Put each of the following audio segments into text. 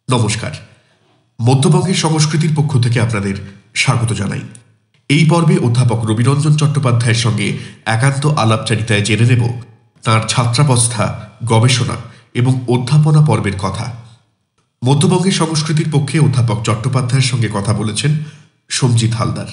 নমস্কার। মধ্যবঙ্গের সংস্কৃতির পক্ষ থেকে আপনাদের স্বাগত জানাই। এই পর্বে অধ্যাপক রবিরঞ্জন চট্টোপাধ্যায়ের সঙ্গে একান্ত আলাপচারিতায় জেনে নেব তাঁর ছাত্রাবস্থা, গবেষণা এবং অধ্যাপনা পর্বের কথা। মধ্যবঙ্গের সংস্কৃতির পক্ষে অধ্যাপক চট্টোপাধ্যায়ের সঙ্গে কথা বলেছেন সঞ্জিত হালদার।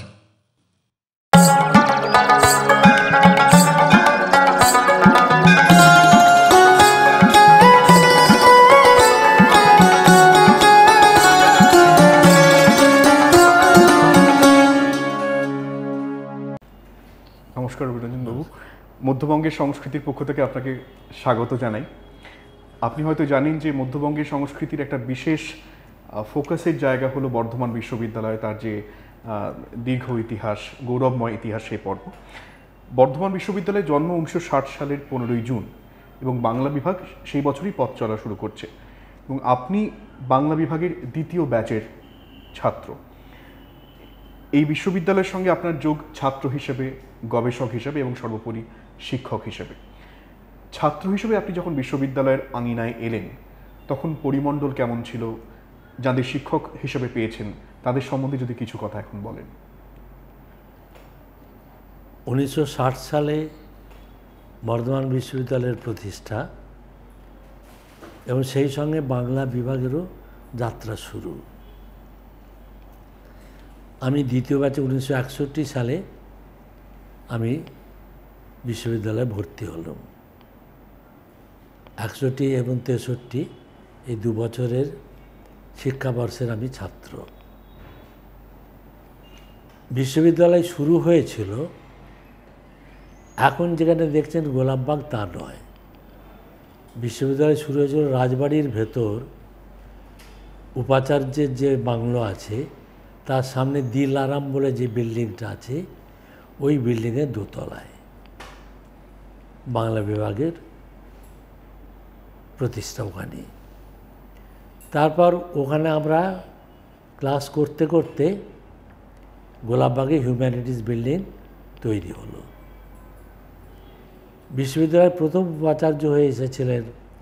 নমস্কার রবিরঞ্জন বাবু, মধ্যবঙ্গের সংস্কৃতির পক্ষ থেকে আপনাকে স্বাগত জানাই। আপনি হয়তো জানেন যে মধ্যবঙ্গের সংস্কৃতির একটা বিশেষ ফোকাসের জায়গা হলো বর্ধমান বিশ্ববিদ্যালয়, তার যে দীর্ঘ ইতিহাস, গৌরবময় ইতিহাস, সেই পর্ব। বর্ধমান বিশ্ববিদ্যালয়ের জন্ম 1960 সালের 15ই জুন এবং বাংলা বিভাগ সেই বছরই পথ চলা শুরু করছে এবং আপনি বাংলা বিভাগের দ্বিতীয় ব্যাচের ছাত্র। এই বিশ্ববিদ্যালয়ের সঙ্গে আপনার যোগ ছাত্র হিসেবে, গবেষক হিসেবে এবং সর্বোপরি শিক্ষক হিসেবে। ছাত্র হিসেবে আপনি যখন বিশ্ববিদ্যালয়ের আঙিনায় এলেন তখন পরিমণ্ডল কেমন ছিল? যাদের শিক্ষক হিসেবে পেয়েছেন তাদের সম্বন্ধে যদি কিছু কথা এখন বলেন। 1960 সালে বর্ধমান বিশ্ববিদ্যালয়ের প্রতিষ্ঠা এবং সেই সঙ্গে বাংলা বিভাগেরও যাত্রা শুরু। আমি দ্বিতীয় ব্যাচে 1961 সালে আমি বিশ্ববিদ্যালয়ে ভর্তি হলাম। 61 এবং 63 এই 2 বছরের শিক্ষাবর্ষের আমি ছাত্র। বিশ্ববিদ্যালয় শুরু হয়েছিল এখন যেখানে দেখছেন গোলাপবাগ, তা নয়। বিশ্ববিদ্যালয় শুরু হয়েছিল রাজবাড়ির ভেতর উপাচার্যের যে বাংলো আছে তার সামনে দিল আরাম বলে যে বিল্ডিংটা আছে, ওই বিল্ডিংয়ের দোতলায় বাংলা বিভাগের প্রতিষ্ঠা ওখানে। তারপর ওখানে আমরা ক্লাস করতে করতে গোলাপবাগে হিউম্যানিটিস বিল্ডিং তৈরি হলো। বিশ্ববিদ্যালয়ের প্রথম উপাচার্য হয়ে এসেছিলেন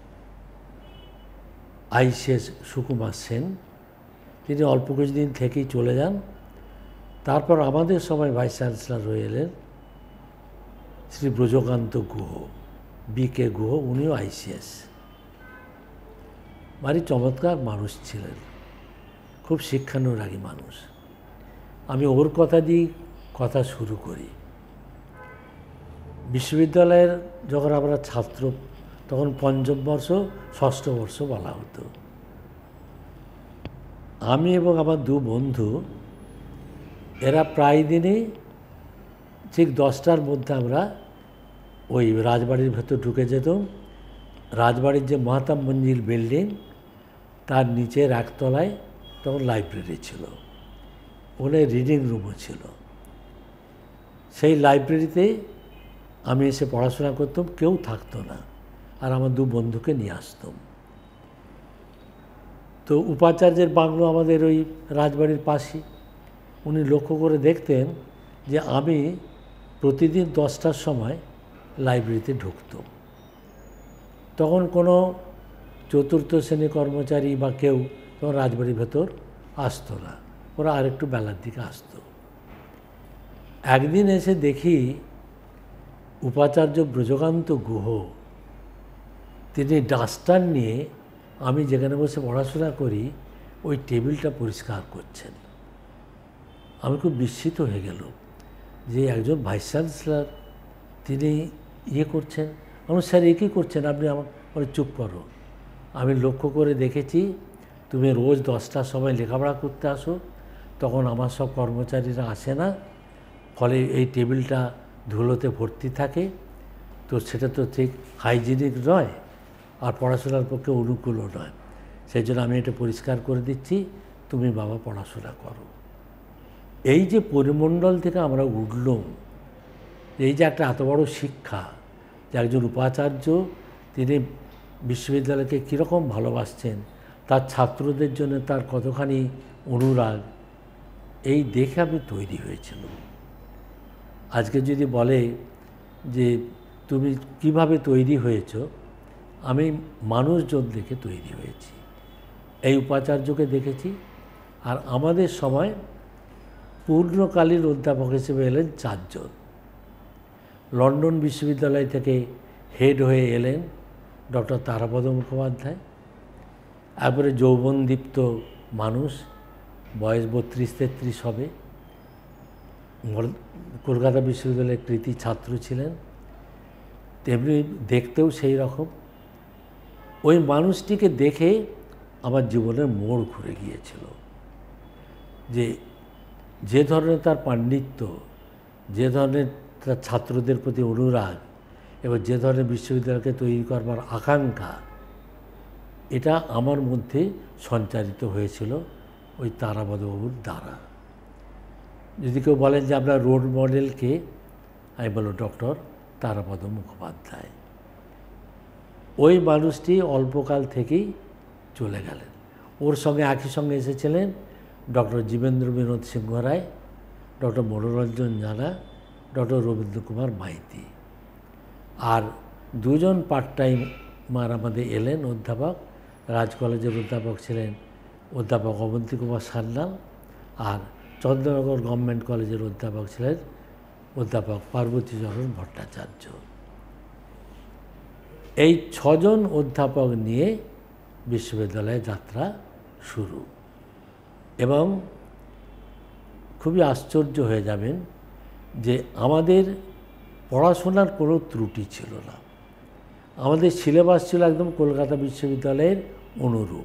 আইসিএস সুকুমার সেন। তিনি অল্প কিছুদিন থেকেই চলে যান। তারপর আমাদের সময় ভাইস চ্যান্সেলর হয়ে এলেন শ্রী ব্রজকান্ত গুহ, বিকে গুহ। উনিও আইসিএস। ভারী চমৎকার মানুষ ছিলেন, খুব শিক্ষানুরাগী মানুষ। আমি ওর কথা দিয়ে কথা শুরু করি। বিশ্ববিদ্যালয়ের যখন আমরা ছাত্র তখন পঞ্চম বর্ষ, ষষ্ঠ বর্ষ বলা হতো। আমি এবং আমার 2 বন্ধু এরা প্রায় দিনই ঠিক 10টার মধ্যে আমরা ওই রাজবাড়ির ভেতর ঢুকে যেতাম। রাজবাড়ির যে মহাত্মা মঞ্জিল বিল্ডিং তার নিচের একতলায় তখন লাইব্রেরি ছিল, ওখানে রিডিং রুমও ছিল। সেই লাইব্রেরিতে আমি এসে পড়াশোনা করতাম, কেউ থাকতো না, আর আমার 2 বন্ধুকে নিয়ে আসতাম। তো উপাচার্যের বাংলো আমাদের ওই রাজবাড়ির পাশেই। উনি লক্ষ্য করে দেখতেন যে আমি প্রতিদিন 10টার সময় লাইব্রেরিতে ঢুকতাম। তখন কোনো চতুর্থ শ্রেণী কর্মচারী বা কেউ তখন রাজবাড়ির ভেতর আসতো না, ওরা আরেকটু বেলার দিকে আসতো। একদিন এসে দেখি উপাচার্য ব্রজকান্ত গুহ তিনি ডাস্টার নিয়ে আমি যেখানে বসে পড়াশোনা করি ওই টেবিলটা পরিষ্কার করছেন। আমি খুব বিস্মিত হয়ে গেল যে একজন ভাইস চ্যান্সেলর তিনি করছেন। আমি, স্যার কী করছেন আপনি? আমার বলে, চুপ করো, আমি লক্ষ্য করে দেখেছি তুমি রোজ 10টার সময় লেখাপড়া করতে আসো, তখন আমার সব কর্মচারীরা আসে না, ফলে এই টেবিলটা ধুলোতে ভর্তি থাকে, তো সেটা তো ঠিক হাইজিনিক নয় আর পড়াশোনার পক্ষে অনুকূলও নয়। সেই জন্য আমি এটা পরিষ্কার করে দিচ্ছি, তুমি বাবা পড়াশোনা করো। এই যে পরিমণ্ডল থেকে আমরা উঠলাম, এই যে একটা এত বড় শিক্ষা, যে একজন উপাচার্য তিনি বিশ্ববিদ্যালয়কে কীরকম ভালোবাসছেন, তার ছাত্রদের জন্য তার কতখানি অনুরাগ, এই দেখে আমি তৈরি হয়েছিলাম। আজকে যদি বলে যে তুমি কিভাবে তৈরি হয়েছ, আমি মানুষজন দেখে তৈরি হয়েছি। এই উপাচার্যকে দেখেছি। আর আমাদের সময় পূর্ণকালীন অধ্যাপক হিসেবে এলেন 4 জন। লন্ডন বিশ্ববিদ্যালয় থেকে হেড হয়ে এলেন ডক্টর তারাপদ মুখোপাধ্যায়। তারপরে যৌবনদীপ্ত মানুষ, বয়স 32-33 হবে, কলকাতা বিশ্ববিদ্যালয়ের কৃতি ছাত্র ছিলেন, তেমনি দেখতেও সেই রকম। ওই মানুষটিকে দেখে আমার জীবনের মোড় ঘুরে গিয়েছিল। যে ধরনের তার পাণ্ডিত্য, যে ধরনের তার ছাত্রদের প্রতি অনুরাগ এবং যে ধরনের বিশ্ববিদ্যালয়কে তৈরি করবার আকাঙ্ক্ষা, এটা আমার মধ্যে সঞ্চারিত হয়েছিল ওই তারাপদবাবুর দ্বারা। যদি কেউ বলেন যে আপনার রোল মডেলকে, আমি বলব ডক্টর তারাপদ মুখোপাধ্যায়। ওই মানুষটি অল্পকাল থেকেই চলে গেলেন। ওর সঙ্গে একই সঙ্গে এসেছিলেন doctor Jibendra Binod Singha Roy, doctor Manoranjan Jana, doctor Rabindra Kumar Maiti. আর 2 জন পার্ট টাইমার আমাদের এলেন অধ্যাপক। রাজ কলেজের অধ্যাপক ছিলেন অধ্যাপক অবন্তী কুমার সান্যাল, আর চন্দ্রনগর গভর্নমেন্ট কলেজের অধ্যাপক ছিলেন অধ্যাপক পার্বতীচরণ ভট্টাচার্য। এই 6 জন অধ্যাপক নিয়ে বিশ্ববিদ্যালয়ের যাত্রা শুরু। এবং খুবই আশ্চর্য হয়ে যাবেন যে আমাদের পড়াশোনার কোনো ত্রুটি ছিল না। আমাদের সিলেবাস ছিল একদম কলকাতা বিশ্ববিদ্যালয়ের অনুরূপ।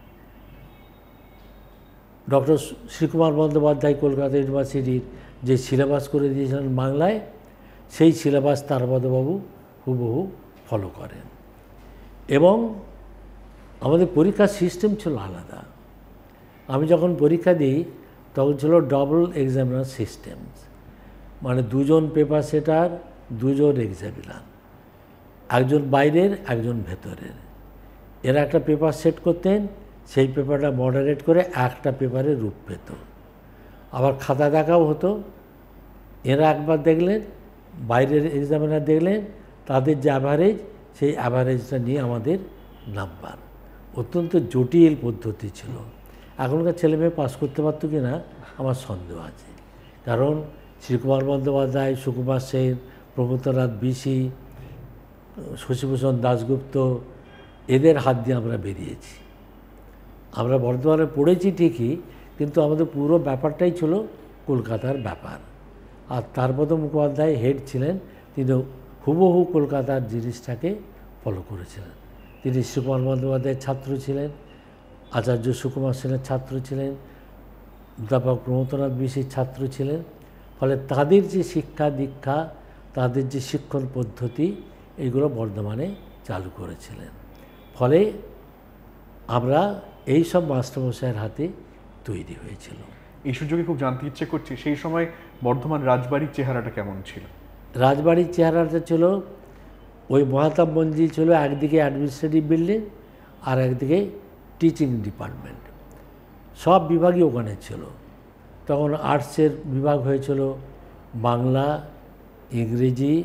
ডক্টর শ্রীকুমার বন্দ্যোপাধ্যায় কলকাতা ইউনিভার্সিটির যে সিলেবাস করে দিয়েছিলেন বাংলায়, সেই সিলেবাস তারাপদবাবু হুবহু ফলো করেন। এবং আমাদের পরীক্ষার সিস্টেম ছিল আলাদা। আমি যখন পরীক্ষা দিই তখন ছিল ডবল এক্সামিনার সিস্টেম, মানে 2 জন পেপার সেটার, 2 জন এক্সামিনার, একজন বাইরের একজন ভেতরের। এরা একটা পেপার সেট করতেন, সেই পেপারটা মডারেট করে একটা পেপারের রূপ পেত। আবার খাতা দেখাও হতো। এরা একবার দেখলেন, বাইরের এক্সামিনার দেখলেন, তাদের যে অ্যাভারেজ, সেই অ্যাভারেজটা নিয়ে আমাদের নাম্বার। অত্যন্ত জটিল পদ্ধতি ছিল। এখনকার ছেলেমেয়ে পাস করতে পারতো কি না আমার সন্দেহ আছে। কারণ শ্রীকুমার বন্দ্যোপাধ্যায়, সুকুমার সেন, প্রমথনাথ বিশি, শশীভূষণ দাশগুপ্ত, এদের হাত দিয়ে আমরা বেরিয়েছি। আমরা বর্ধমানে পড়েছি ঠিকই, কিন্তু আমাদের পুরো ব্যাপারটাই ছিল কলকাতার ব্যাপার। আর তারাপদ মুখোপাধ্যায় হেড ছিলেন, তিনি হুবহু কলকাতার জিনিসটাকে ফলো করেছিলেন। তিনি শ্রীকুমার বন্দ্যোপাধ্যায়ের ছাত্র ছিলেন, আচার্য সুকুমার সেনের ছাত্র ছিলেন, অধ্যাপক প্রমথনাথ বিশির ছাত্র ছিলেন। ফলে তাদের যে শিক্ষা দীক্ষা, তাদের যে শিক্ষণ পদ্ধতি, এইগুলো বর্ধমানে চালু করেছিলেন। ফলে আমরা এই সব মাস্টারমশাইয়ের হাতে তৈরি হয়েছিল। এই সুযোগে খুব জানতে ইচ্ছে করছে, সেই সময় বর্ধমান রাজবাড়ির চেহারাটা কেমন ছিল? রাজবাড়ির চেহারাটা ছিল, ওই মহাতাব মঞ্জিল ছিল একদিকে অ্যাডমিনিস্ট্রেটিভ বিল্ডিং, আর একদিকে টিচিং ডিপার্টমেন্ট। সব বিভাগই ওখানে ছিল। তখন আর্টসের বিভাগ হয়েছিল, বাংলা, ইংরেজি,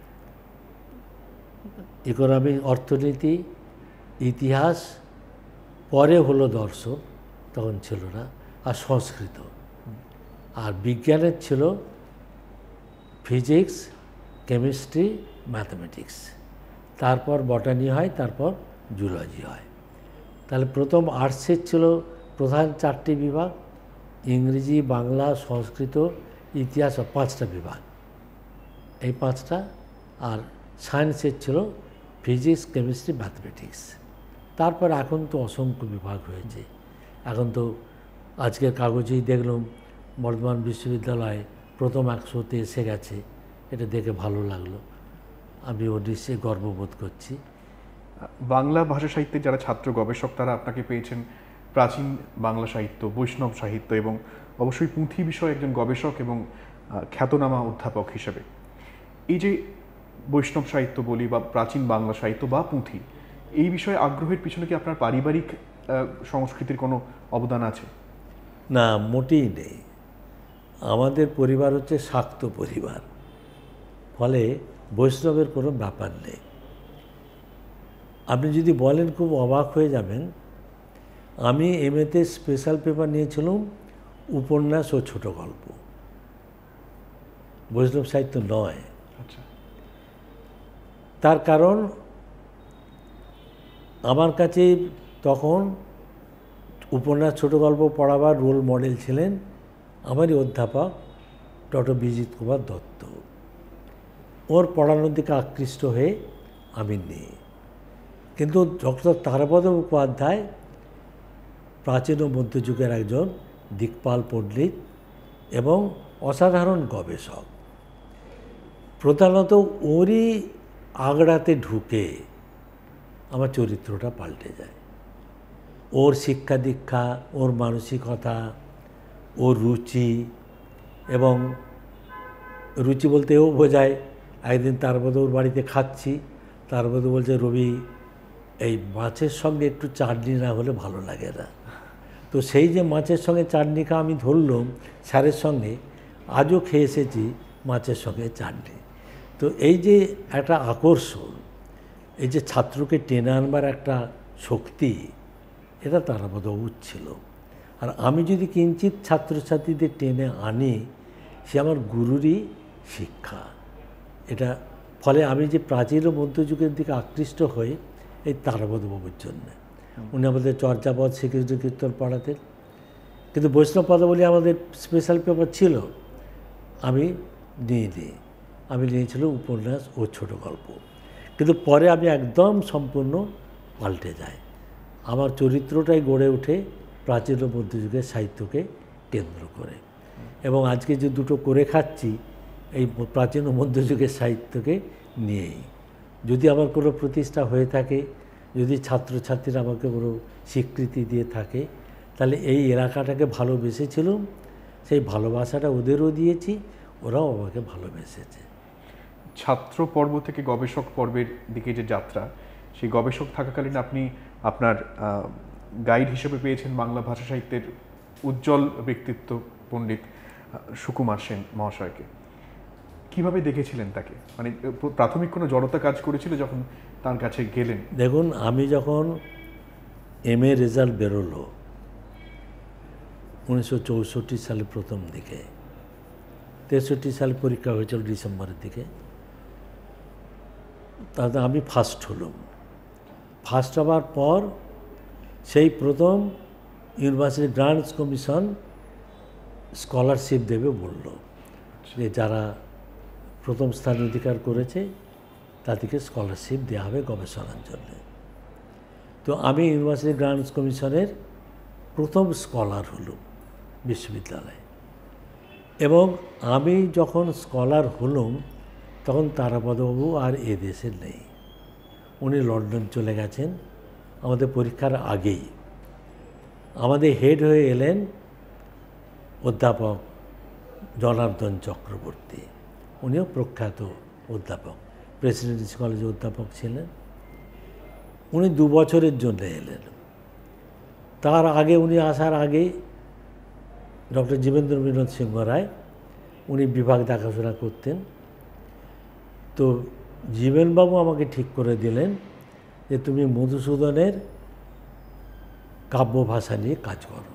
ইকোনমি, অর্থনীতি, ইতিহাস, পরে হলো দর্শন, তখন ছিল না, আর সংস্কৃত। আর বিজ্ঞানের ছিল ফিজিক্স, কেমিস্ট্রি, ম্যাথমেটিক্স, তারপর বটানি হয়, তারপর জুলজি হয়। তাহলে প্রথম আর্টসের ছিল প্রধান 4টি বিভাগ, ইংরেজি, বাংলা, সংস্কৃত, ইতিহাস, 5টা বিভাগ, এই 5টা। আর সায়েন্সের ছিল ফিজিক্স, কেমিস্ট্রি, ম্যাথমেটিক্স। তারপর এখন তো অসংখ্য বিভাগ হয়েছে। এখন তো আজকের কাগজেই দেখলাম বর্ধমান বিশ্ববিদ্যালয় প্রথম 100তে এসে গেছে। এটা দেখে ভালো লাগলো। আমি ও নিশ্চয়ই গর্ববোধ করছি। বাংলা ভাষা সাহিত্যের যারা ছাত্র গবেষক, তারা আপনাকে পেয়েছেন প্রাচীন বাংলা সাহিত্য, বৈষ্ণব সাহিত্য এবং অবশ্যই পুঁথি বিষয়ে একজন গবেষক এবং খ্যাতনামা অধ্যাপক হিসেবে। এই যে বৈষ্ণব সাহিত্য বলি বা প্রাচীন বাংলা সাহিত্য বা পুঁথি, এই বিষয়ে আগ্রহের পিছনে কি আপনার পারিবারিক সংস্কৃতির কোনো অবদান আছে? না, মোটেই নেই। আমাদের পরিবার হচ্ছে শাক্ত পরিবার, ফলে বৈষ্ণবের কোনো ব্যাপার নেই। আপনি যদি বলেন খুব অবাক হয়ে যাবেন। আমি এমএতে স্পেশাল পেপার নিয়েছিলাম উপন্যাস ও ছোট গল্প, বৈষ্ণব সাহিত্য নয়। আচ্ছা। তার কারণ আমার কাছে তখন উপন্যাস ছোট গল্প পড়াবার রোল মডেল ছিলেন আমারই অধ্যাপক ডক্টর বিজিত কুমার দত্ত। ওর পড়ানোর দিকে আকৃষ্ট হয়ে আমি নেই। কিন্তু ডক্টর তারাপদ মুখোপাধ্যায় প্রাচীন ও মধ্যযুগের একজন দিকপাল পণ্ডিত এবং অসাধারণ গবেষক। প্রধানত ওরই আগড়াতে ঢুকে আমার চরিত্রটা পাল্টে যায়। ওর শিক্ষা দীক্ষা, ওর মানসিকতা, ওর রুচি, এবং রুচি বলতে ও বোঝায় একদিন তারপরে ওর বাড়িতে খাচ্ছি, তারপরে বলছে রবি এই মাছের সঙ্গে একটু চাটনি না হলে ভালো লাগে না। তো সেই যে মাছের সঙ্গে চাটনি খাওয়া আমি ধরলাম স্যারের সঙ্গে, আজও খেয়ে এসেছি মাছের সঙ্গে চাটনি। তো এই যে একটা আকর্ষণ, এই যে ছাত্রকে টেনে আনবার একটা শক্তি, এটা তারাপদবাবুর ছিল। আর আমি যদি কিঞ্চিত ছাত্রছাত্রীদের টেনে আনি, সে আমার গুরুরই শিক্ষা। এটা ফলে আমি যে প্রাচীন ও মধ্যযুগের দিকে আকৃষ্ট হই এই তারাপদবাবুর জন্য। উনি আমাদের চর্যাপদ শ্রীকৃষ্ণ কীর্তন পড়াতেন, কিন্তু বৈষ্ণব পদাবলী আমাদের স্পেশাল পেপার ছিল, আমি নিইনি। আমি নিয়েছিলাম উপন্যাস ও ছোট গল্প। কিন্তু পরে আমি একদম সম্পূর্ণ পাল্টে যাই। আমার চরিত্রটাই গড়ে ওঠে প্রাচীন ও মধ্যযুগের সাহিত্যকে কেন্দ্র করে, এবং আজকে যে দুটো করে খাচ্ছি এই প্রাচীন ও মধ্যযুগের সাহিত্যকে নিয়েই। যদি আমার কোনো প্রতিষ্ঠা হয়ে থাকে, যদি ছাত্রছাত্রীরা আমাকে কোনো স্বীকৃতি দিয়ে থাকে, তাহলে এই এলাকাটাকে ভালোবেসেছিলাম, সেই ভালোবাসাটা ওদেরও দিয়েছি, ওরাও আমাকে ভালোবেসেছে। ছাত্র পর্ব থেকে গবেষক পর্বের দিকে যে যাত্রা, সেই গবেষক থাকাকালীন আপনি আপনার গাইড হিসেবে পেয়েছেন বাংলা ভাষা সাহিত্যের উজ্জ্বল ব্যক্তিত্ব পণ্ডিত সুকুমার সেন মহাশয়কে। কিভাবে দেখেছিলেন তাকে? মানে প্রাথমিক কোনো জড়তা কাজ করেছিল যখন তার কাছে গেলেন? দেখুন, আমি যখন এমএ রেজাল্ট বেরোলো 1964 সালে প্রথম দিকে, 63 সালে পরীক্ষা হয়েছিল ডিসেম্বরের দিকে, তাতে আমি ফার্স্ট হলাম। ফার্স্ট হওয়ার পর সেই প্রথম ইউনিভার্সিটি গ্রান্টস কমিশন স্কলারশিপ দেবে বলল, যে যারা প্রথম স্থান অধিকার করেছে তাদেরকে স্কলারশিপ দেওয়া হবে গবেষণার জন্য। তো আমি ইউনিভার্সিটি গ্রান্টস কমিশনের প্রথম স্কলার হলাম বিশ্ববিদ্যালয়ে। এবং আমি যখন স্কলার হলাম তখন তারাপদবাবু আর এ দেশে নেই, উনি লন্ডন চলে গেছেন আমাদের পরীক্ষার আগেই। আমাদের হেড হয়ে এলেন অধ্যাপক জনার্দন চক্রবর্তী, উনিও প্রখ্যাত অধ্যাপক, প্রেসিডেন্সি কলেজে অধ্যাপক ছিলেন। উনি 2 বছরের জন্য এলেন। তার আগে, উনি আসার আগে ডক্টর জীবেন্দ্র বিনোদ সিংহ রায়, উনি বিভাগ দেখাশোনা করতেন। তো জীবেনবাবু আমাকে ঠিক করে দিলেন যে তুমি মধুসূদনের কাব্য ভাষা নিয়ে কাজ করো।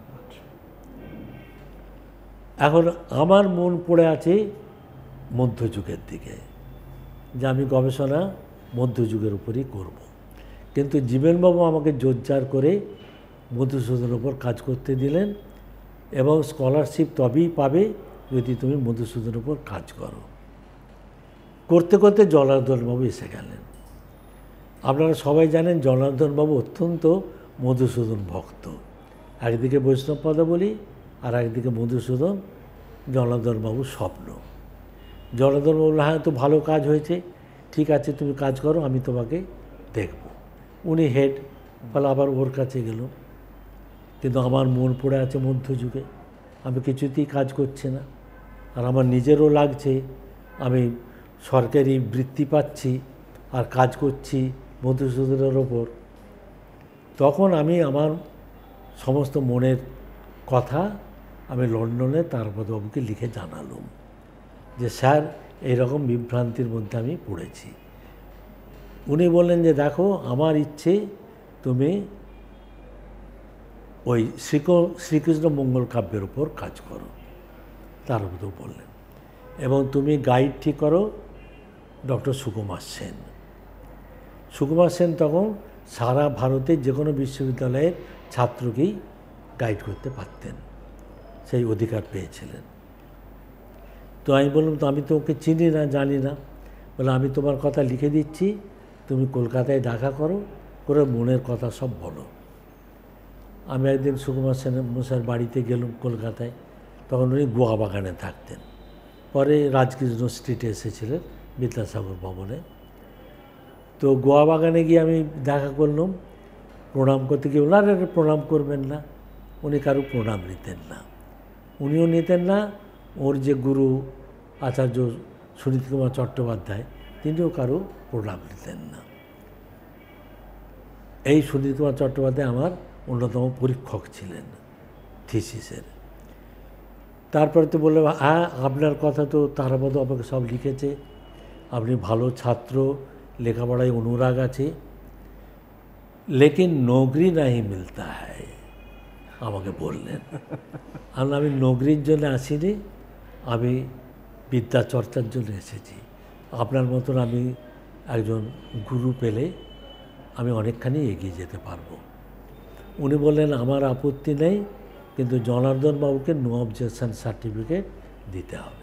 এখন আমার মন পড়ে আছে মধ্যযুগের দিকে, যে আমি গবেষণা মধ্যযুগের উপরই করব। কিন্তু জীবেনবাবু আমাকে জোরজার করে মধুসূদনের উপর কাজ করতে দিলেন, এবং স্কলারশিপ তবেই পাবে যদি তুমি মধুসূদনের উপর কাজ করো। করতে করতে জনার্দনবাবু এসে গেলেন। আপনারা সবাই জানেন জনার্দনবাবু অত্যন্ত মধুসূদন ভক্ত। একদিকে বৈষ্ণব পদাবলী আর একদিকে মধুসূদন, জনার্দনবাবুর স্বপ্ন। জনার্দনবাবু, হ্যাঁ তো ভালো কাজ হয়েছে, ঠিক আছে তুমি কাজ করো, আমি তোমাকে দেখব। উনি হেড, ফলে আবার ওর কাছে গেল। কিন্তু আমার মন পড়ে আছে মধ্যযুগে, আমি কিছুতেই কাজ করছি না। আর আমার নিজেরও লাগছে আমি সরকারি বৃত্তি পাচ্ছি আর কাজ করছি মধুসূদনের ওপর। তখন আমি আমার সমস্ত মনের কথা আমি লন্ডনে তারাপদবাবুকে লিখে জানালাম যে স্যার এইরকম বিভ্রান্তির মধ্যে আমি পড়েছি। উনি বললেন যে দেখো, আমার ইচ্ছে তুমি ওই শ্রীকৃষ্ণ মঙ্গল কাব্যের উপর কাজ করো, তার উপর বললেন। এবং তুমি গাইড ঠিক করো ডক্টর সুকুমার সেন। সুকুমার সেন তখন সারা ভারতের যে কোনো বিশ্ববিদ্যালয়ের ছাত্রকেই গাইড করতে পারতেন, সেই অধিকার পেয়েছিলেন। তো আমি বললাম, তো আমি তো ওকে চিনি না, জানি না। বলে আমি তোমার কথা লিখে দিচ্ছি, তুমি কলকাতায় দেখা করো, করে মনের কথা সব বলো। আমি একদিন সুকুমার সেন মশাইয়ের বাড়িতে গেলাম কলকাতায়, তখন উনি গোয়া বাগানে থাকতেন। পরে রাজকৃষ্ণ স্ট্রিটে এসেছিলেন বিদ্যাসাগর ভবনে। তো গোয়া বাগানে গিয়ে আমি দেখা করলাম, প্রণাম করতে গিয়ে বললাম, আরে প্রণাম করবেন না। উনি কারো প্রণাম নিতেন না, উনিও নিতেন না, ওর যে গুরু আচার্য সুনীত কুমার চট্টোপাধ্যায় তিনিও কারো প্রণাম নিতেন না। এই সুনীত কুমার চট্টোপাধ্যায় আমার অন্যতম পরীক্ষক ছিলেন থিসিসের। তারপরে তো বললাম, হ্যাঁ আপনার কথা তো তারাপদ আমাকে সব লিখেছে, আপনি ভালো ছাত্র, লেখাপড়ায় অনুরাগ আছে, লেকিন নৌকরি নাহি মিলতা হ্যায়, আমাকে বললেন। আমি নৌকরির জন্য আসিনি, আমি বিদ্যা চর্চার জন্য এসেছি। আপনার মতন আমি একজন গুরু পেলে আমি অনেকখানি এগিয়ে যেতে পারবো। উনি বললেন, আমার আপত্তি নেই, কিন্তু জনার্দন বাবুকে নো অবজেকশন সার্টিফিকেট দিতে হবে।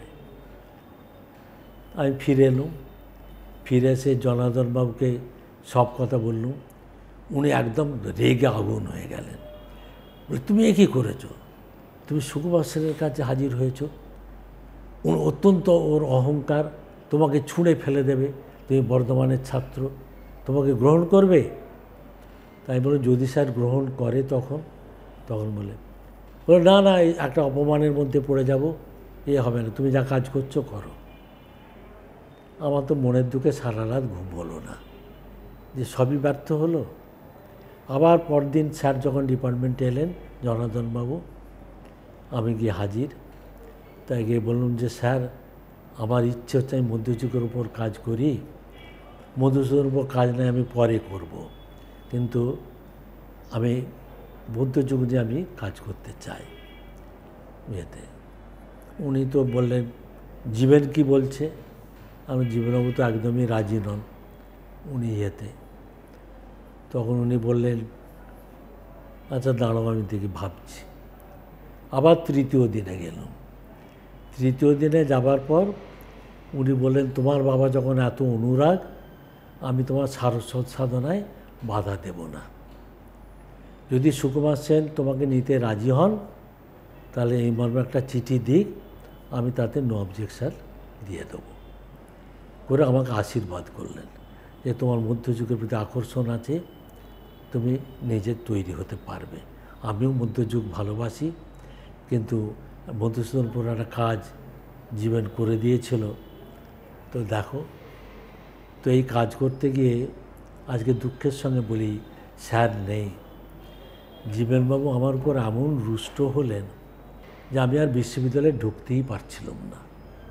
আমি ফিরে এলাম, ফিরে এসে জনার্দন বাবুকে সব কথা বললুম। উনি একদম রেগে আগুন হয়ে গেলেন। বলে, তুমি এ কী করেছো? তুমি সুকুমার সেনের কাছে হাজির হয়েছ, অত্যন্ত ওর অহংকার, তোমাকে ছুঁড়ে ফেলে দেবে, তুমি বর্ধমানের ছাত্র, তোমাকে গ্রহণ করবে? তাই বলে যদি স্যার গ্রহণ করে তখন বলে না না, একটা অপমানের মধ্যে পড়ে যাব, এ হবে না, তুমি যা কাজ করছো করো। আমার তো মনের দুঃখে সারা রাত ঘুম হলো না, যে সবই ব্যর্থ হলো। আবার পরদিন স্যার যখন ডিপার্টমেন্টে এলেন, জনার্দনবাবু, আমি গিয়ে হাজির। তাই গিয়ে বললাম যে স্যার, আমার ইচ্ছে হচ্ছে আমি মধ্যযুগের উপর কাজ করি, মধুসূদনের উপর কাজ নয় আমি পরে করব, কিন্তু আমি মধ্যযুগ নিয়ে আমি কাজ করতে চাই ইয়েতে। উনি তো বললেন, জীবন কি বলছে? আমি জীবনবাবু তো একদমই রাজি নন উনি ইয়েতে। তখন উনি বললেন, আচ্ছা দাঁড়াও, আমি দেখি ভাবছি। আবার তৃতীয় দিনে গেলাম। তৃতীয় দিনে যাবার পর উনি বললেন, তোমার বাবা যখন এত অনুরাগ, আমি তোমার সারস্বত সাধনায় বাধা দেব না। যদি সুকুমার সেন তোমাকে নিতে রাজি হন, তাহলে এই মর্মে একটা চিঠি দিক, আমি তাতে নো অবজেকশন দিয়ে দেবো। করে আমাকে আশীর্বাদ করলেন যে তোমার মধ্যযুগের প্রতি আকর্ষণ আছে, তুমি নিজে তৈরি হতে পারবে। আমিও মধ্যযুগ ভালোবাসি, কিন্তু মধুসূদনপুর একটা কাজ জীবন করে দিয়েছিল, তো দেখো। তো এই কাজ করতে গিয়ে আজকে দুঃখের সঙ্গে বলি, স্যার নেই। জীবনবাবু আমার উপর এমন রুষ্ট হলেন যে আমি আর বিশ্ববিদ্যালয়ে ঢুকতেই পারছিলাম না।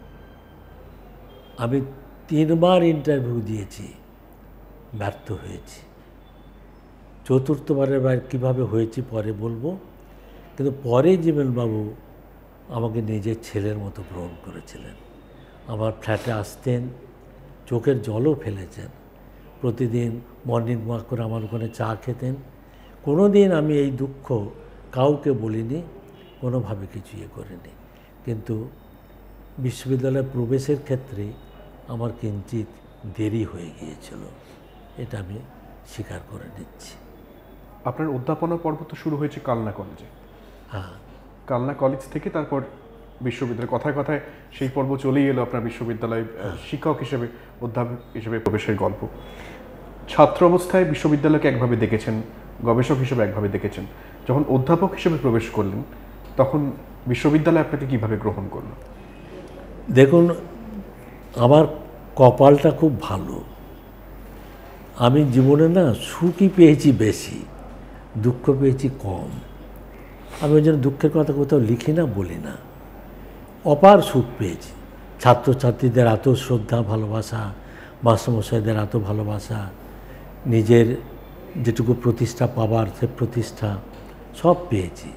আমি 3 বার ইন্টারভিউ দিয়েছি, ব্যর্থ হয়েছি। চতুর্থবারের বার কীভাবে হয়েছি পরে বলবো, কিন্তু পরে জীবনবাবু আমাকে নিজের ছেলের মতো গ্রহণ করেছিলেন। আমার ফ্ল্যাটে আসতেন, চোখের জলও ফেলেছেন। প্রতিদিন মর্নিং ওয়াক করে আমার ওখানে চা খেতেন। কোনো দিন আমি এই দুঃখ কাউকে বলিনি, কোনোভাবে কিছু ইয়ে করিনি। কিন্তু বিশ্ববিদ্যালয়ে প্রবেশের ক্ষেত্রে আমার কিঞ্চিত দেরি হয়ে গিয়েছিল, এটা আমি স্বীকার করে নিচ্ছি। আপনার অধ্যাপনা পর্ব তো শুরু হয়েছে কালনা কলেজে। হ্যাঁ, কালনা কলেজ থেকে তারপর বিশ্ববিদ্যালয়, কথায় কথায় সেই পর্ব চলেই এলো আপনার বিশ্ববিদ্যালয়ে শিক্ষক হিসেবে, অধ্যাপক হিসেবে প্রবেশের গল্প। ছাত্র অবস্থায় বিশ্ববিদ্যালয়কে একভাবে দেখেছেন, গবেষক হিসেবে একভাবে দেখেছেন, যখন অধ্যাপক হিসেবে প্রবেশ করলেন তখন বিশ্ববিদ্যালয় আপনাকে কিভাবে গ্রহণ করলো? দেখুন, আমার কপালটা খুব ভালো। আমি জীবনে না সুখই পেয়েছি বেশি, দুঃখ পেয়েছি কম। আমি ওই জন্য দুঃখের কথা কোথাও লিখি না, বলি না। অপার সুখ পেয়েছি। ছাত্রছাত্রীদের এত শ্রদ্ধা ভালোবাসা, মাস্টারমশাইদের এত ভালোবাসা, নিজের যেটুকু প্রতিষ্ঠা পাবার সে প্রতিষ্ঠা, সব পেয়েছি।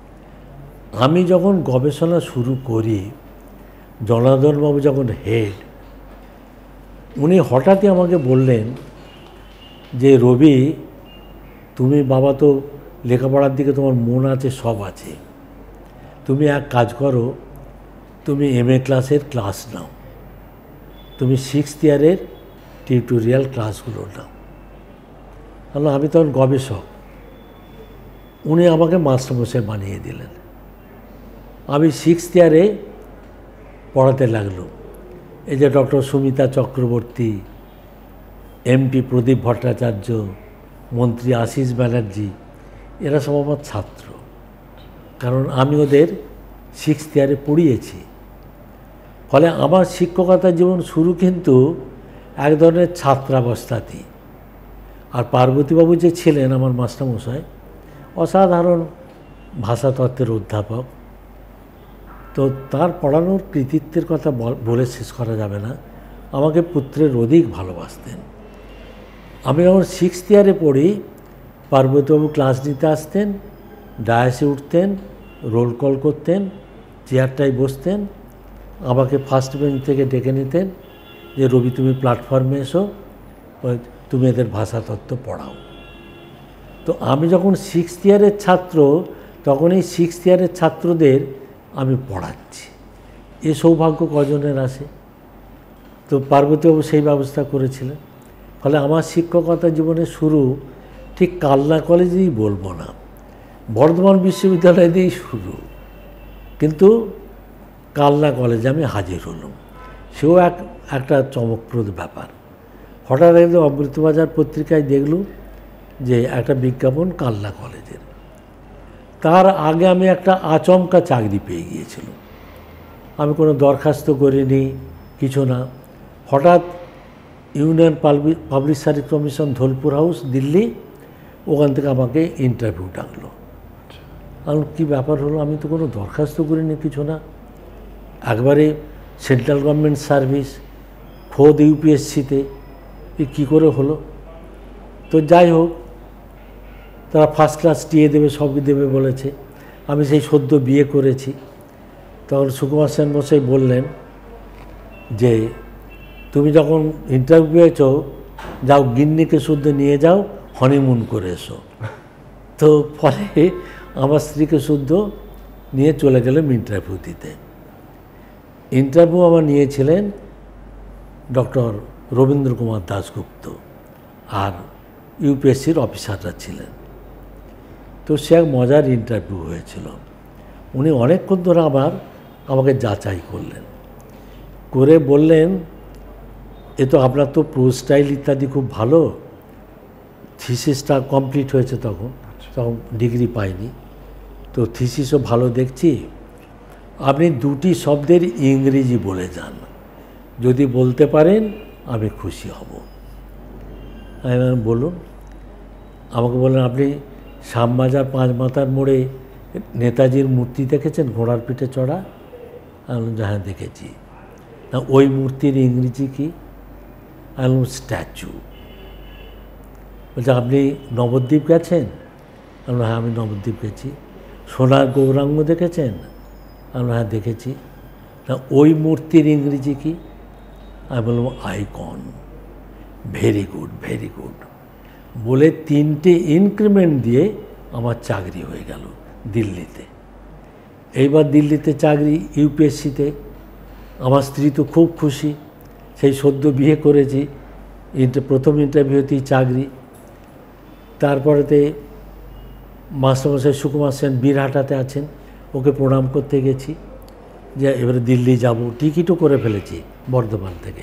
আমি যখন গবেষণা শুরু করি, জনার্দনবাবু যখন হেড, উনি হঠাৎই আমাকে বললেন যে রবি, তুমি বাবা তো লেখাপড়ার দিকে তোমার মন আছে, সব আছে, তুমি এক কাজ করো, তুমি MA ক্লাসের ক্লাস নাও, তুমি 6th ইয়ারের টিউটোরিয়াল ক্লাসগুলো নাও। আমি তখন গবেষক, উনি আমাকে মাস্টারমশাই বানিয়ে দিলেন। আমি 6th ইয়ারে পড়াতে লাগলো। এই যে ডক্টর সুমিতা চক্রবর্তী, MP প্রদীপ ভট্টাচার্য, মন্ত্রী আশিস ব্যানার্জি, এরা সব আমার ছাত্র, কারণ আমি ওদের 6th ইয়ারে পড়িয়েছি। ফলে আমার শিক্ষকতা জীবন শুরু কিন্তু এক ধরনের ছাত্রাবস্থাতেই। আর পার্বতীবাবু যে ছিলেন আমার মাস্টারমশাই, অসাধারণ ভাষাতত্ত্বের অধ্যাপক। তো তার পড়ানোর কৃতিত্বের কথা বলে শেষ করা যাবে না। আমাকে পুত্রের অধিক ভালোবাসতেন। আমি যখন 6th ইয়ারে পড়ি, পার্বতীবাবু ক্লাস নিতে আসতেন, ডায়াসে উঠতেন, রোল কল করতেন, চেয়ারটায় বসতেন, আমাকে ফার্স্ট বেঞ্চ থেকে ডেকে নিতেন যে রবি, তুমি প্ল্যাটফর্মে এসো, তুমি এদের ভাষাতত্ত্ব পড়াও। তো আমি যখন 6th ইয়ারের ছাত্র, তখন এই 6th ইয়ারের ছাত্রদের আমি পড়াচ্ছি। এ সৌভাগ্য কজনের আসে? তো পার্বতীবাবু সেই ব্যবস্থা করেছিলেন। ফলে আমার শিক্ষকতা জীবনের শুরু ঠিক কালনা কলেজেই বলবো না, বর্ধমান বিশ্ববিদ্যালয় দিয়েই শুরু, কিন্তু কালনা কলেজে আমি হাজির হলাম। সেও একটা চমকপ্রদ ব্যাপার। হঠাৎ একদম অমৃতবাজার পত্রিকায় দেখলুম যে একটা বিজ্ঞাপন কালনা কলেজের। তার আগে আমি একটা আচমকা চাকরি পেয়ে গিয়েছিলাম। আমি কোনো দরখাস্ত করিনি, কিছু না। হঠাৎ ইউনিয়ন পাবলিশারি কমিশন, ধোলপুর হাউস, দিল্লি, ওখান থেকে আমাকে ইন্টারভিউ ডাকলো। আমি কী ব্যাপার হলো, আমি তো কোনো দরখাস্ত করিনি, কিছু না, একবারে সেন্ট্রাল গভর্নমেন্ট সার্ভিস, খোদ UPSCতে, কী করে হলো? তো যাই হোক, তারা ফার্স্ট ক্লাস টিএ দেবে, সবই দেবে বলেছে। আমি সেই সদ্য বিয়ে করেছি। তখন সুকুমার সেন মশাই বললেন যে তুমি যখন ইন্টারভিউ পেয়েছ, যাও গিন্নিকে শুদ্ধ নিয়ে যাও, হনিমুন করে এসো। তো ফলে আমার স্ত্রীকে শুদ্ধ নিয়ে চলে গেলাম ইন্টারভিউ দিতে। ইন্টারভিউ আমার নিয়েছিলেন ডক্টর রবীন্দ্র কুমার দাশগুপ্ত, আর UPSCর অফিসাররা ছিলেন। তো সে এক মজার ইন্টারভিউ হয়েছিল। উনি অনেকক্ষণ ধরে আমাকে যাচাই করলেন, করে বললেন, এ তো আপনার তো প্রোজ স্টাইল ইত্যাদি খুব ভালো, থিসিসটা কমপ্লিট হয়েছে তখন ডিগ্রি পাইনি, তো থিসিসও ভালো দেখছি, আপনি 2টি শব্দের ইংরেজি বলে যান, যদি বলতে পারেন আমি খুশি হব। আমি বলুন। আমাকে বললেন, আপনি শ্যামবাজার 5 মাথার মোড়ে নেতাজির মূর্তি দেখেছেন, ঘোড়ার পিঠে চড়া? আমি বললাম, হ্যাঁ দেখেছি। না, ওই মূর্তির ইংরেজি কি? আমি বললাম, স্ট্যাচু। বলছে, আপনি নবদ্বীপ গেছেন? আমি বললাম, হ্যাঁ আমি নবদ্বীপ গেছি। সোনার গৌরাঙ্গ দেখেছেন? আমি বললাম, হ্যাঁ দেখেছি। না, ওই মূর্তির ইংরেজি কি? আমি বললাম, icon. Very good, very good বলে 3টে ইনক্রিমেন্ট দিয়ে আমার চাকরি হয়ে গেল দিল্লিতে। এইবার দিল্লিতে চাকরি, UPSCতে। আমার স্ত্রী তো খুব খুশি, সেই সদ্য বিয়ে করেছি, প্রথম ইন্টারভিউতেই চাকরি। তারপরেতে মাস্টারমশাই সুকুমার সেন বীরহাটাতে আছেন, ওকে প্রণাম করতে গেছি যে এবারে দিল্লি যাব, টিকিটও করে ফেলেছি বর্ধমান থেকে।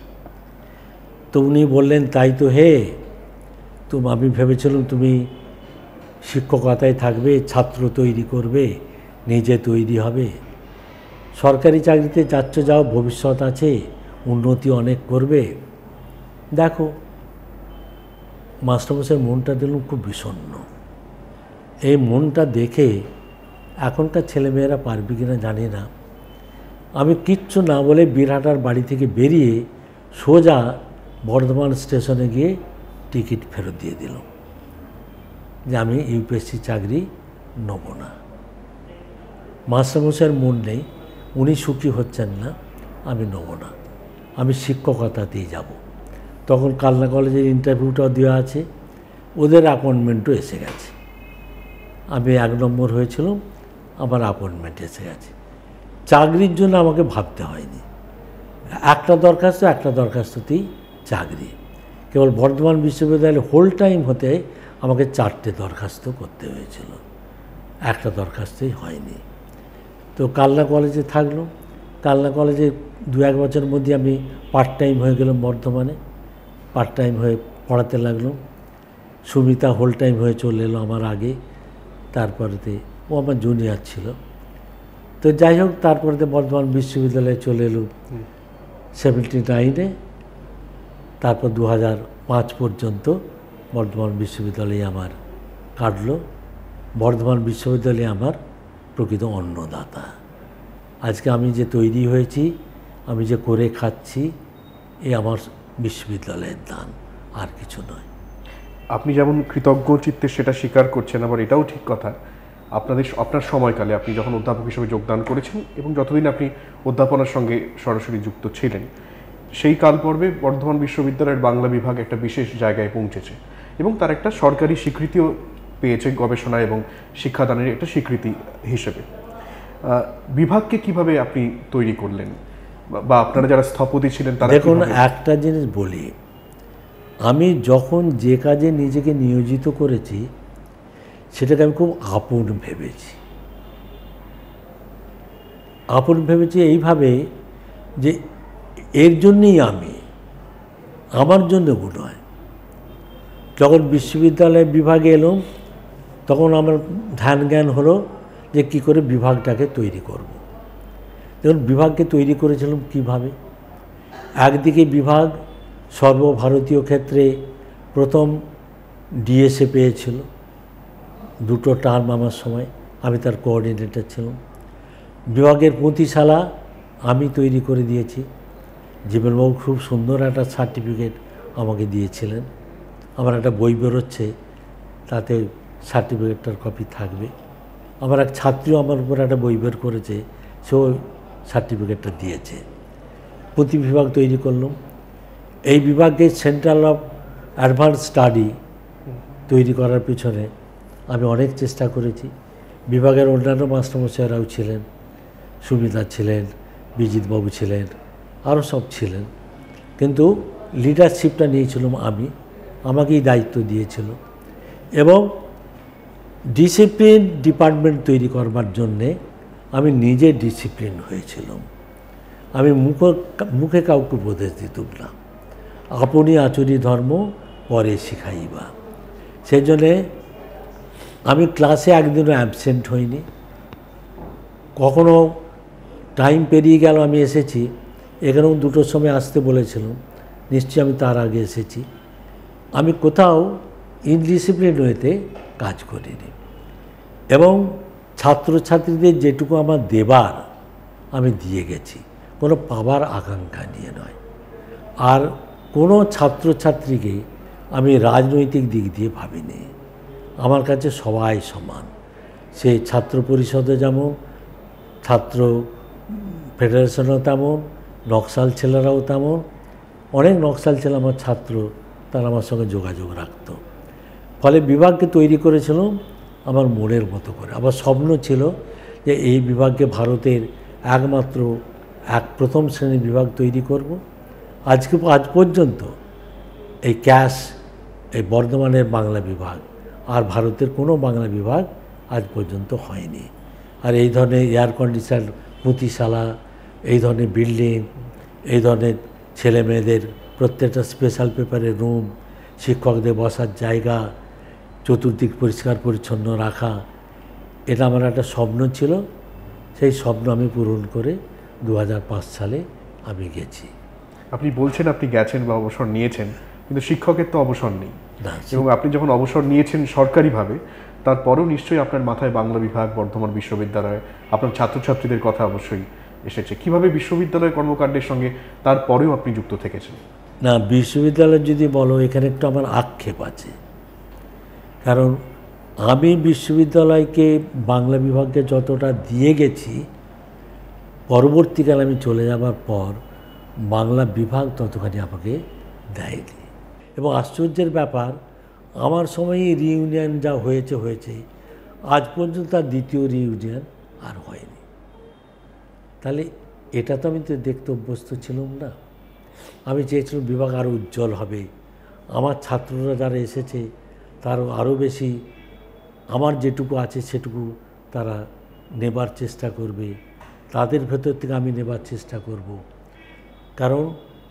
তো উনি বললেন, তাই তো হে, আমি ভেবেছিলাম তুমি শিক্ষকতায় থাকবে, ছাত্র তৈরি করবে, নিজে তৈরি হবে, সরকারি চাকরিতে যাচ্ছ, যাও, ভবিষ্যৎ আছে, উন্নতি অনেক করবে। দেখো, মাস্টারমশাইয়ের মনটা দেখলাম খুব বিষণ্ণ। এই মনটা দেখে এখনকার ছেলেমেয়েরা পারবে কিনা জানি না, আমি কিচ্ছু না বলে বীরহাটার বাড়ি থেকে বেরিয়ে সোজা বর্ধমান স্টেশনে গিয়ে টিকিট ফেরত দিয়ে দিলাম যে আমি UPSC চাকরি নেব না। মাস্টারমশাইয়ের মন নেই, উনি সুখী হচ্ছেন না, আমি নেব না, আমি শিক্ষকতাতেই যাব। তখন কালনা কলেজের ইন্টারভিউটাও দেওয়া আছে, ওদের অ্যাপয়েন্টমেন্টও এসে গেছে। আমি 1 নম্বর হয়েছিলাম, আমার অ্যাপয়েন্টমেন্ট এসে গেছে। চাকরির জন্য আমাকে ভাবতে হয়নি, একটা দরখাস্ততেই চাকরি। কেবল বর্ধমান বিশ্ববিদ্যালয়ে হোল টাইম হতে আমাকে 4টে দরখাস্ত করতে হয়েছিল, একটা দরখাস্তই হয়নি। তো কালনা কলেজে থাকলাম। কালনা কলেজে 2-1 বছরের মধ্যে আমি পার্ট টাইম হয়ে গেলাম বর্ধমানে, পার্ট টাইম হয়ে পড়াতে লাগলাম। সুমিতা হোল টাইম হয়ে চলে এলো আমার আগে, তারপরেতে ও আমার জুনিয়র ছিল। তো যাই হোক, তারপরেতে বর্ধমান বিশ্ববিদ্যালয়ে চলে এলো 79-এ, তারপর 2005 পর্যন্ত বর্ধমান বিশ্ববিদ্যালয়ে আমার কাটলো। বর্ধমান বিশ্ববিদ্যালয়ে আমার প্রকৃত অন্নদাতা। আজকে আমি যে তৈরি হয়েছি, আমি যে করে খাচ্ছি, এ আমার বিশ্ববিদ্যালয়ের দান, আর কিছু নয়। আপনি যেমন কৃতজ্ঞ চিত্তে সেটা স্বীকার করছেন, আবার এটাও ঠিক কথা, আপনার সময়কালে আপনি যখন অধ্যাপক হিসেবে যোগদান করেছেন এবং যতদিন আপনি অধ্যাপনার সঙ্গে সরাসরি যুক্ত ছিলেন, সেই কাল পর্বে বর্ধমান বিশ্ববিদ্যালয়ের বাংলা বিভাগ একটা বিশেষ জায়গায় পৌঁছেছে এবং তার একটা সরকারি স্বীকৃতিও পেয়েছে, গবেষণা এবং শিক্ষাদানের একটা স্বীকৃতি হিসেবে। বিভাগকে কিভাবে আপনি তৈরি করলেন, বা আপনারা যারা স্থপতি ছিলেন তারা? দেখুন, একটা জিনিস বলি, আমি যখন যে কাজে নিজেকে নিয়োজিত করেছি সেটাকে আমি খুব আপন ভেবেছি। আপন ভেবেছি এইভাবে যে এর জন্যেই আমি, আমার জন্য নয়। যখন বিশ্ববিদ্যালয় বিভাগে এলাম তখন আমার ধ্যান জ্ঞান হলো যে কী করে বিভাগটাকে তৈরি করব। দেখুন, বিভাগকে তৈরি করেছিলাম কীভাবে। একদিকে বিভাগ সর্বভারতীয় ক্ষেত্রে প্রথম ডিএসএ পেয়েছিল, 2টো টার্ম আমার সময়, আমি তার কোঅর্ডিনেটর ছিলাম। বিভাগের পুঁথিশালা আমি তৈরি করে দিয়েছি। জীবনবাবু খুব সুন্দর একটা সার্টিফিকেট আমাকে দিয়েছিলেন। আমার একটা বই বেরোচ্ছে, তাতে সার্টিফিকেটটার কপি থাকবে। আমার এক ছাত্রীও আমার উপর একটা বই বের করেছে, সেও সার্টিফিকেটটা দিয়েছে। পুঁথি বিভাগ তৈরি করলাম। এই বিভাগকে সেন্ট্রাল অফ অ্যাডভান্স স্টাডি তৈরি করার পিছনে আমি অনেক চেষ্টা করেছি। বিভাগের অন্যান্য মাস্টারমশাইরাও ছিলেন, সুমিতা ছিলেন, বিজিতবাবু ছিলেন, আরও সব ছিলেন, কিন্তু লিডারশিপটা নিয়েছিলাম আমি, আমাকেই দায়িত্ব দিয়েছিল। এবং ডিসিপ্লিন ডিপার্টমেন্ট তৈরি করবার জন্যে আমি নিজে ডিসিপ্লিন হয়েছিলাম। আমি মুখে কাউকে উপদেশ দিতাম না, আপনি আচরি ধর্ম পরে শিখাইবা। সেই জন্যে আমি ক্লাসে একদিনও অ্যাবসেন্ট হইনি। কখনো টাইম পেরিয়ে গেল, আমি এসেছি, এখানেও 2টোর সময় আসতে বলেছিলাম, নিশ্চয়ই আমি তার আগে এসেছি। আমি কোথাও ইনডিসিপ্লিন ওয়েতে কাজ করিনি। এবং ছাত্রছাত্রীদের যেটুকু আমার দেবার আমি দিয়ে গেছি, কোনো পাবার আকাঙ্ক্ষা নিয়ে নয়। আর কোনো ছাত্রছাত্রীকে আমি রাজনৈতিক দিক দিয়ে ভাবিনি। আমার কাছে সবাই সমান। সে ছাত্র পরিষদে যেমন, ছাত্র ফেডারেশনও তেমন, নকশাল ছেলেরাও তেমন। অনেক নকশাল ছেলে আমার ছাত্র, তারা আমার সঙ্গে যোগাযোগ রাখত। ফলে বিভাগকে তৈরি করেছিলাম আমার মনের মতো করে। আমার স্বপ্ন ছিল যে এই বিভাগকে ভারতের একমাত্র প্রথম শ্রেণীর বিভাগ তৈরি করব। আজ পর্যন্ত এই এই বর্ধমানের বাংলা বিভাগ আর ভারতের কোনো বাংলা বিভাগ আজ পর্যন্ত হয়নি। আর এই ধরনের এয়ার কন্ডিশন পুঁথিশালা, এই ধরনের বিল্ডিং, এই ধরনের ছেলে মেয়েদের প্রত্যেকটা স্পেশাল পেপারের রুম, শিক্ষকদের বসার জায়গা, চতুর্দিক পরিষ্কার পরিচ্ছন্ন রাখা, এটা আমার একটা স্বপ্ন ছিল। সেই স্বপ্ন আমি পূরণ করে 2005 সালে আমি গেছি। আপনি বলছেন আপনি গেছেন বা অবসর নিয়েছেন, কিন্তু শিক্ষকের তো অবসর নেই। এবং আপনি যখন অবসর নিয়েছেন সরকারিভাবে, তারপরেও নিশ্চয়ই আপনার মাথায় বাংলা বিভাগ, বর্ধমান বিশ্ববিদ্যালয়, আপনার ছাত্রছাত্রীদের কথা অবশ্যই এসেছে। কিভাবে বিশ্ববিদ্যালয়ের কর্মকাণ্ডের সঙ্গে তারপরেও আপনি যুক্ত থেকেছেন? না, বিশ্ববিদ্যালয় যদি বলো, এখানে একটু আমার আক্ষেপ আছে। কারণ আমি বিশ্ববিদ্যালয়কে বাংলা বিভাগকে যতটা দিয়ে গেছি, পরবর্তীকালে আমি চলে যাবার পর বাংলা বিভাগ ততখানি আমাকে দেয়নি। এবং আশ্চর্যের ব্যাপার, আমার সময়ই রিইউনিয়ন যা হয়েছে হয়েছে, আজ পর্যন্ত আর দ্বিতীয় রিইউনিয়ন আর হয়নি। তাহলে এটা তো আমি তো দেখতে অভ্যস্ত ছিলাম না। আমি চেয়েছিলাম বিভাগ আরও উজ্জ্বল হবে, আমার ছাত্ররা যারা এসেছে তারও আরও বেশি আমার যেটুকু আছে সেটুকু তারা নেবার চেষ্টা করবে, তাদের ভেতর থেকে আমি নেবার চেষ্টা করব। কারণ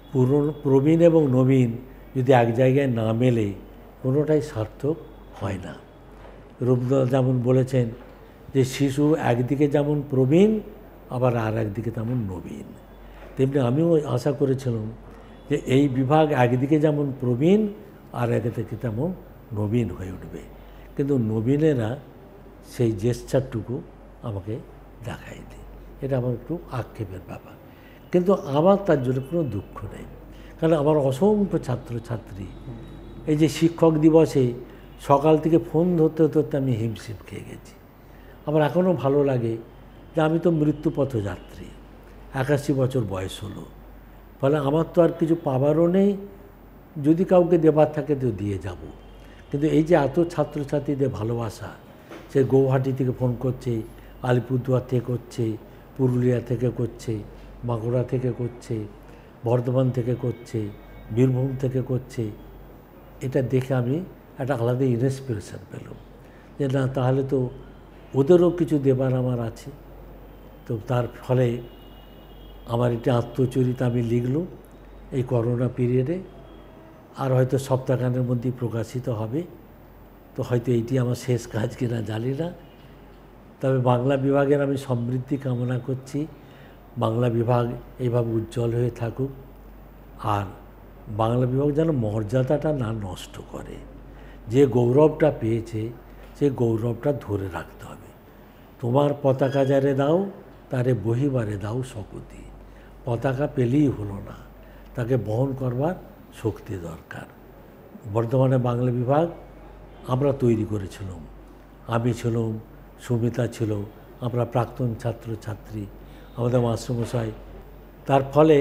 প্রবীণ এবং নবীন যদি এক জায়গায় না মেলে কোনোটাই সার্থক হয় না। রবীন্দ্রনাথ যেমন বলেছেন যে শিশু একদিকে যেমন প্রবীণ আবার আর একদিকে তেমন নবীন, তেমনি আমিও আশা করেছিলাম যে এই বিভাগ একদিকে যেমন প্রবীণ আর একদিকে তেমন নবীন হয়ে উঠবে। কিন্তু নবীনেরা সেই জেস্চারটুকু আমাকে দেখায়নি। এটা আমার একটু আক্ষেপের ব্যাপার, কিন্তু আমার তার জন্য কোনো দুঃখ নেই। কারণ আমার অসংখ্য ছাত্রছাত্রী এই যে শিক্ষক দিবসে সকাল থেকে ফোন ধরতে ধরতে আমি হিমশিম খেয়ে গেছি। আমার এখনও ভালো লাগে যে আমি তো মৃত্যুপথযাত্রী, 81 বছর বয়স হলো, ফলে আমার তো আর কিছু পাবারও নেই, যদি কাউকে দেবার থাকে তো দিয়ে যাব। কিন্তু এই যে এত ছাত্রছাত্রীদের ভালোবাসা, সে গৌহাটি থেকে ফোন করছে, আলিপুরদুয়ার থেকে করছে, পুরুলিয়া থেকে করছে, বাঁকুড়া থেকে করছে, বর্ধমান থেকে করছে, বীরভূম থেকে করছে, এটা দেখে আমি একটা আলাদা ইন্সপিরেশন পেলাম যে না, তাহলে তো ওদেরও কিছু দেবার আমার আছে। তো তার ফলে আমার এটা আত্মচরিত আমি লিখলাম এই করোনা পিরিয়ডে, আর হয়তো সপ্তাহখানের মধ্যেই প্রকাশিত হবে। তো হয়তো এইটি আমার শেষ কাজ কিনা জানি না, তবে বাংলা বিভাগের আমি সমৃদ্ধি কামনা করছি। বাংলা বিভাগ এইভাবে উজ্জ্বল হয়ে থাকুক, আর বাংলা বিভাগ যেন মর্যাদাটা না নষ্ট করে। যে গৌরবটা পেয়েছে সেই গৌরবটা ধরে রাখতে হবে। তোমার পতাকা যারে দাও তারে বহিবারে দাও শকুতি। পতাকা পেলেই হলো না, তাকে বহন করবার শক্তি দরকার। বর্তমানে বাংলা বিভাগ আমরা তৈরি করেছিলাম, আমি ছিলাম, সুমিতা ছিল, আমরা প্রাক্তন ছাত্রছাত্রী, আমাদের মাস্টারমশাই। তার ফলে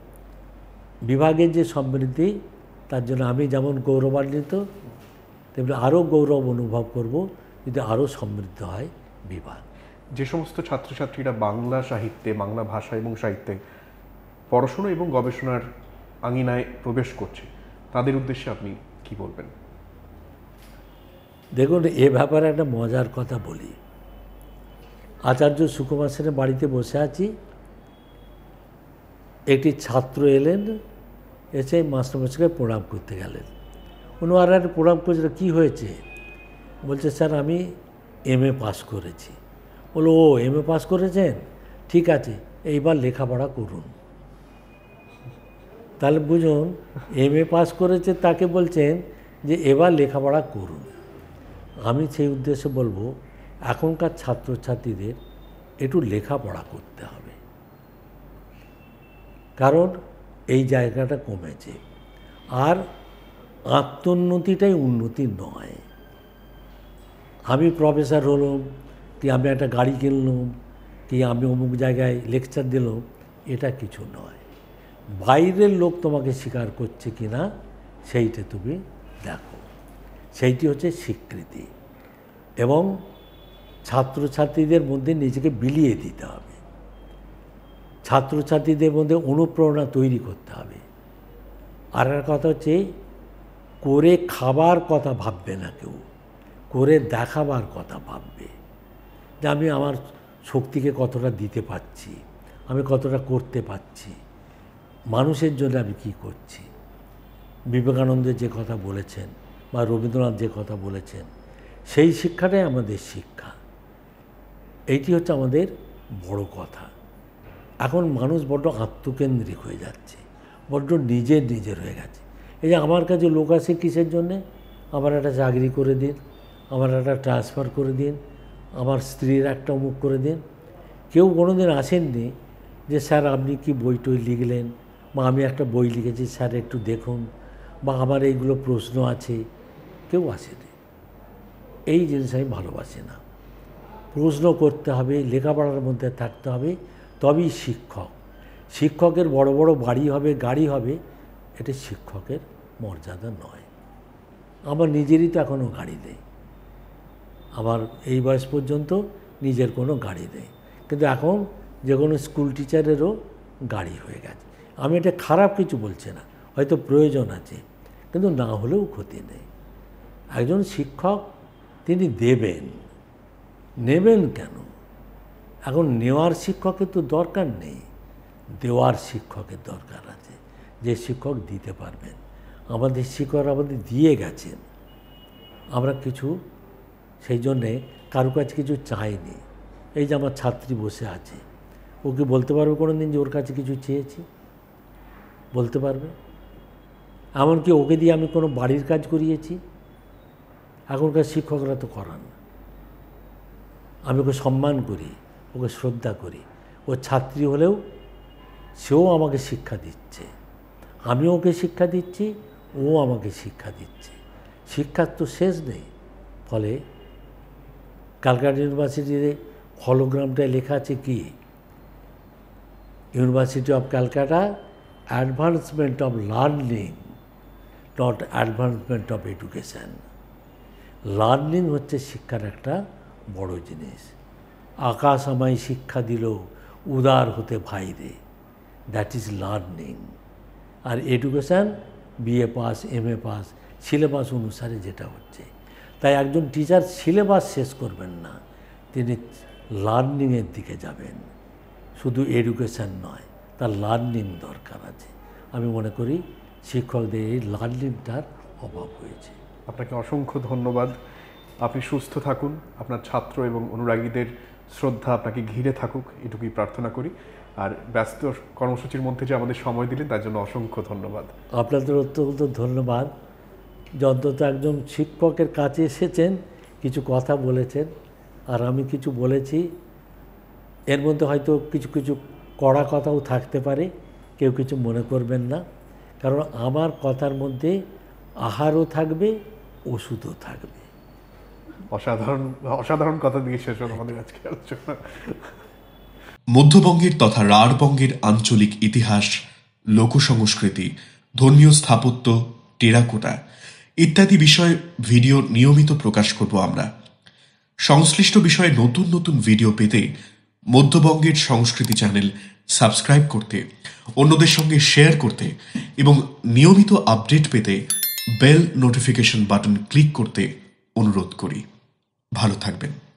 বিভাগের যে সমৃদ্ধি, তার জন্য আমি যেমন গৌরবান্বিত, তেমনি আরও গৌরব অনুভব করব যদি আরও সমৃদ্ধ হয় বিভাগ। যে সমস্ত ছাত্রছাত্রীরা বাংলা সাহিত্যে, বাংলা ভাষা এবং সাহিত্যে পড়াশোনা এবং গবেষণার আঙিনায় প্রবেশ করছে, তাদের উদ্দেশ্যে আপনি কি বলবেন? দেখুন, এ ব্যাপারে একটা মজার কথা বলি। আচার্য সুকুমার সেনের বাড়িতে বসে আছি, একটি ছাত্র এলেন, এসে মাস্টারমশাইকে প্রণাম করতে গেলেন। উনি আর একটা প্রণাম করেছিল, কী হয়েছে? বলছে স্যার আমি MA পাস করেছি। বললো ও MA পাস করেছেন, ঠিক আছে এইবার লেখাপড়া করুন। তাহলে বুঝুন, MA পাস করেছে তাকে বলছেন যে এবার লেখাপড়া করুন। আমি সেই উদ্দেশ্যে বলবো এখনকার ছাত্রছাত্রীদের একটু লেখাপড়া করতে হবে, কারণ এই জায়গাটা কমেছে। আর আত্মোন্নতিটাই উন্নতি নয়। আমি প্রফেসর হলাম, কি আমি একটা গাড়ি কিনলাম, কি আমি অমুক জায়গায় লেকচার দিলাম, এটা কিছু নয়। বাইরের লোক তোমাকে স্বীকার করছে কি না সেইটা তুমি দেখো, সেইটি হচ্ছে স্বীকৃতি। এবং ছাত্রছাত্রীদের মধ্যে নিজেকে বিলিয়ে দিতে হবে, ছাত্রছাত্রীদের মধ্যে অনুপ্রেরণা তৈরি করতে হবে। আর একটা কথা হচ্ছে, করে খাবার কথা ভাববে না কেউ, করে দেখাবার কথা ভাববে যে আমি আমার শক্তিকে কতটা দিতে পারছি, আমি কতটা করতে পারছি, মানুষের জন্য আমি কী করছি। বিবেকানন্দ যে কথা বলেছেন বা রবীন্দ্রনাথ যে কথা বলেছেন, সেই শিক্ষাটাই আমাদের শিক্ষা। এইটি হচ্ছে আমাদের বড় কথা। এখন মানুষ বড্ড আত্মকেন্দ্রিক হয়ে যাচ্ছে, বড্ড নিজের হয়ে গেছে। এই যে আমার কাছে লোক আসে কিসের জন্যে? আমার একটা চাকরি করে দিন, আমার একটা ট্রান্সফার করে দিন, আমার স্ত্রীর একটা অমুক করে দিন। কেউ কোনো দিন আসেননি যে স্যার আপনি কি বই টই লিখলেন, বা আমি একটা বই লিখেছি স্যার একটু দেখুন, বা আমার এইগুলো প্রশ্ন আছে, কেউ আসেনি। এই জিনিস আমি ভালোবাসি না। প্রশ্ন করতে হবে, লেখাপড়ার মধ্যে থাকতে হবে, তবেই শিক্ষক। শিক্ষকের বড় বড় বাড়ি হবে, গাড়ি হবে, এটা শিক্ষকের মর্যাদা নয়। আমার নিজেরই তো এখনও গাড়ি নেই, আমার এই বয়স পর্যন্ত নিজের কোনো গাড়ি নেই, কিন্তু এখন যে কোনো স্কুল টিচারেরও গাড়ি হয়ে গেছে। আমি এটা খারাপ কিছু বলছি না, হয়তো প্রয়োজন আছে, কিন্তু না হলেও ক্ষতি নেই। একজন শিক্ষক তিনি দেবেন, নেবেন কেন? এখন নেওয়ার শিক্ষকের তো দরকার নেই, দেওয়ার শিক্ষকের দরকার আছে, যে শিক্ষক দিতে পারবেন। আমাদের শিক্ষক আমাদের দিয়ে গেছেন, আমরা কিছু সেই জন্যে কারো কাছে কিছু চাইনি। এই যে আমার ছাত্রী বসে আছে, ও কি বলতে পারবে কোনো দিন যে ওর কাছে কিছু চেয়েছি? বলতে পারবে? এমনকি ওকে দিয়ে আমি কোনো বাড়ির কাজ করিয়েছি? এখনকার শিক্ষকরা তো করান। আমি ওকে সম্মান করি, ওকে শ্রদ্ধা করি। ও ছাত্রী হলেও সেও আমাকে শিক্ষা দিচ্ছে, আমিও ওকে শিক্ষা দিচ্ছি, ও আমাকে শিক্ষা দিচ্ছে। শিক্ষার তো শেষ নেই। ফলে ক্যালকাটা ইউনিভার্সিটিতে হলোগ্রামটায় লেখা আছে কি? University of Calcutta, advancement of learning, not advancement of education. Learning হচ্ছে শিক্ষার একটা বড় জিনিস। আকাশ আমায় শিক্ষা দিল উদার হতে ভাইরে, দ্যাট ইজ লার্নিং। আর education BA pass, MA pass, syllabus অনুসারে যেটা হচ্ছে। তাই একজন টিচার সিলেবাস শেষ করবেন না, তিনি লার্নিংয়ের দিকে যাবেন। শুধু এডুকেশান নয়, তার লার্নিং দরকার আছে। আমি মনে করি শিক্ষকদের এই লার্নিংটার অভাব হয়েছে। আপনাকে অসংখ্য ধন্যবাদ। আপনি সুস্থ থাকুন, আপনার ছাত্র এবং অনুরাগীদের শ্রদ্ধা আপনাকে ঘিরে থাকুক, এটুকুই প্রার্থনা করি। আর ব্যস্ত কর্মসূচির মধ্যে যে আমাদের সময় দিলেন তার জন্য অসংখ্য ধন্যবাদ। আপনাদের অত্যন্ত ধন্যবাদ। অন্তত একজন শিক্ষকের কাছে এসেছেন, কিছু কথা বলেছেন, আর আমি কিছু বলেছি। এর মধ্যে হয়তো কিছু কিছু কড়া কথাও থাকতে পারে, কেউ কিছু মনে করবেন না, কারণ আমার কথার মধ্যে আহারও থাকবে, ওষুধও থাকবে। অসাধারণ অসাধারণ কথা দিয়ে শেষ হল আমাদের আজকে আলোচনা। মধ্যবঙ্গের তথা রাঢ়বঙ্গের আঞ্চলিক ইতিহাস, লোকসংস্কৃতি, ধর্মীয় স্থাপত্য, টেরাকোটা ইত্যাদি বিষয়ে ভিডিও নিয়মিত প্রকাশ করব আমরা। সংশ্লিষ্ট বিষয়ে নতুন নতুন ভিডিও পেতে মধ্যবঙ্গের সংস্কৃতি চ্যানেল সাবস্ক্রাইব করতে, অন্যদের সঙ্গে শেয়ার করতে এবং নিয়মিত আপডেট পেতে বেল নোটিফিকেশন বাটন ক্লিক করতে অনুরোধ করি। ভালো থাকবেন।